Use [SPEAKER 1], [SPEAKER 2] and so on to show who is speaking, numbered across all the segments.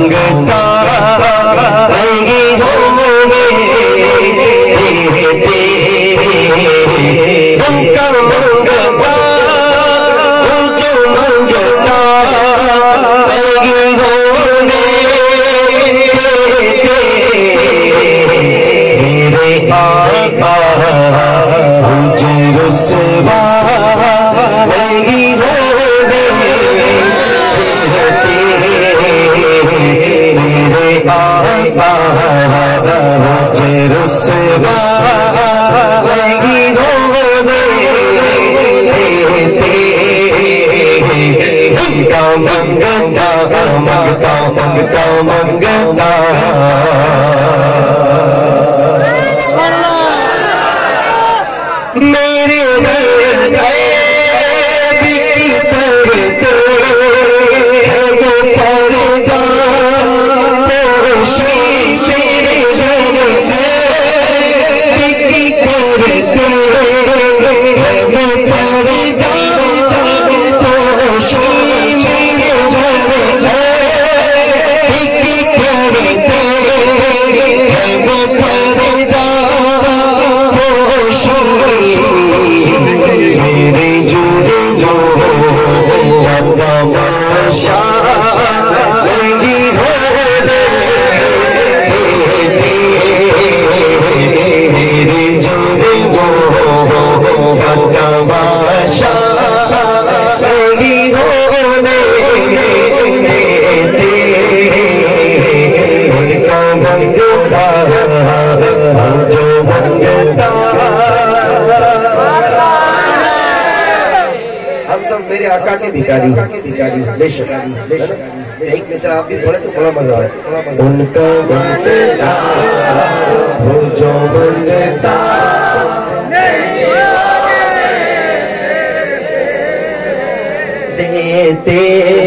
[SPEAKER 1] मंगता नहीं होंगे उनका मंगता जो मंगता नहीं होंगे मेरे आका मुझे रुसवा नहीं होंगे मेरे आका मुझे रुसवा नहीं होंगे उनका मंगता मंगता मंगता मंगता मेरे बिकी पड़ते हैं वो पर्दा पोशी मेरे बिकी पड़ते हैं वो पर्दा पोशी मेरे बिकी पड़ते हैं वो पर्दा पोशी मेरे जुड़े जो तमाशा नहीं हो मेरे जुड़े जो तमाशा नहीं हो उनका मंगता जो मंगता हम सब मेरे आका के भिखारी बेशक एक मिसरा आप भी पढ़े तो बड़ा मजा आए उनका मंगता वो जो मंगता देते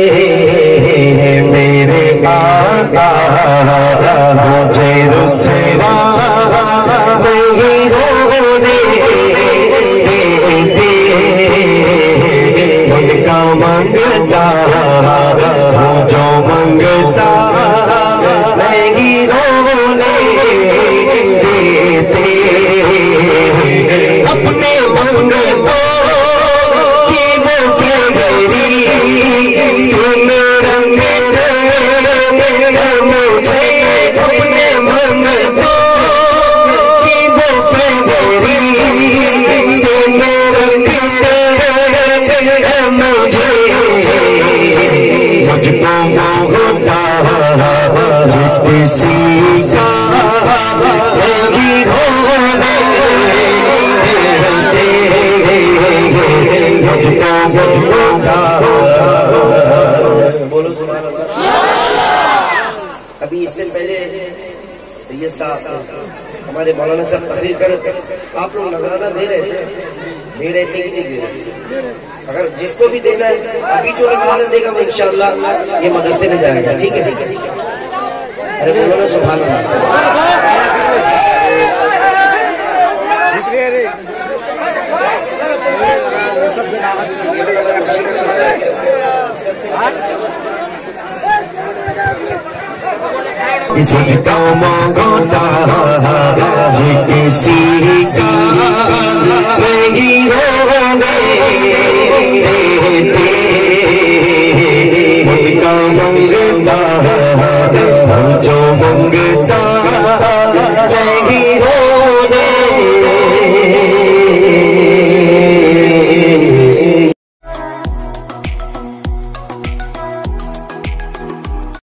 [SPEAKER 1] मेरे आका मुझे रुसवा नहीं होने उनका मंगता जो मंगता नहीं होने देते अपने मंगतों की वो फेरी सुन रंग मुझे अपने मंगतों की वो फेरी सुन रंग मुझे मुझको होता किसी का नहीं होने मुझको होता बोलो सुभान अल्लाह। अभी इससे पहले सैयद साहब हमारे मौलाना साहब तकरीर कर आप लोग नजराना दे रहे थे कि नहीं दे रहे? अगर जिसको भी देना है अभी जो नजराना देगा वो इंशाअल्लाह ये मदरसे में जाएगा। ठीक है ठीक है। अरे बोलो ना सुभान अल्लाह। सोचता मांगता जी किसी का नहीं होने उनका मंग